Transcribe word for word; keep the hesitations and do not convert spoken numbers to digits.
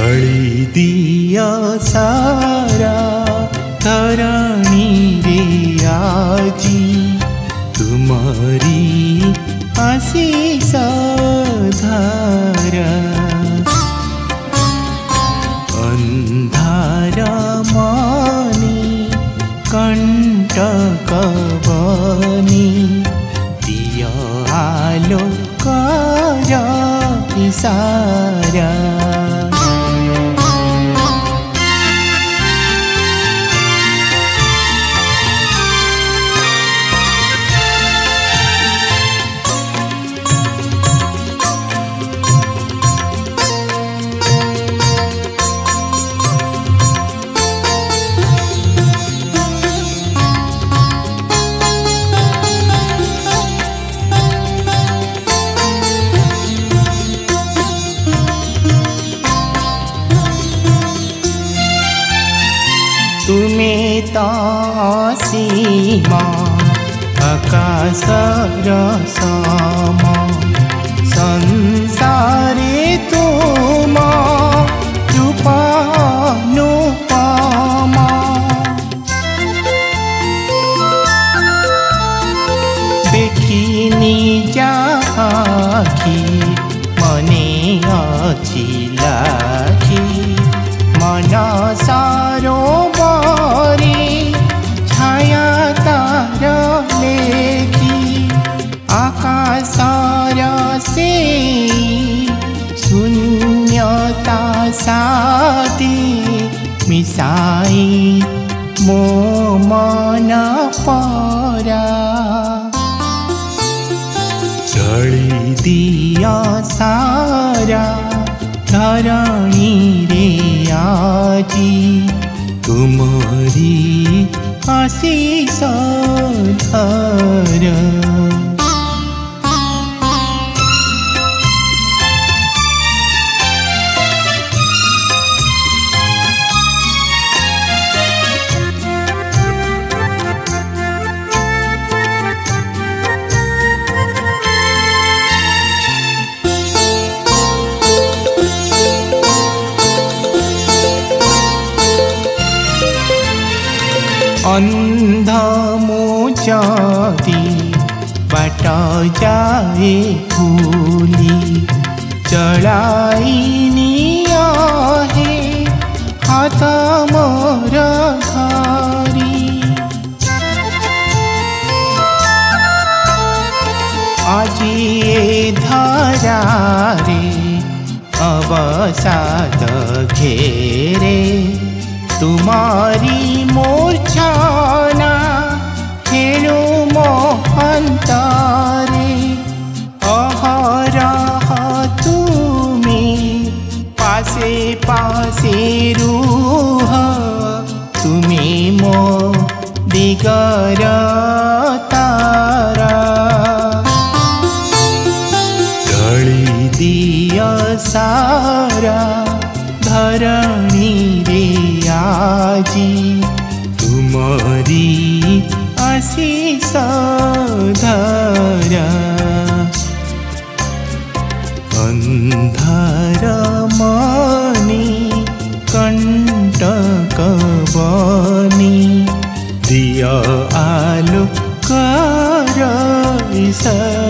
जळी दिया सारा धरणी रे आजी तुम्हारी आशीष धारा अंधार मानी कंटक बनी दिया आलोकर इशारा तुम्हें तो सीमा आकाशर सम संसारे तुम रूपानुपमा देखिनी जाखी मने अच्छी लाखी मन सारो छाया तार लेखी आकाशर से शून्यता साथी मिसाई मो मन परा जळी दिया सारा धरणी रे आजी तुम्हारी आशीष धारा अंध मोचती बाट जाए भूली चलाइनी आहे हाथ मोर धरी आजी ए धरा रे अवसाद घेरे तुम्हारी मूर्छना खेलु मोहंतारे अहरह तुमी पासे पासे रूह तुमी मो दिगर तारा जळी दिया सारा धरणी रे आजी तुम्हारी आशीष धारा अंधार मानी कंटक बनी दिया आलोकर इशारा।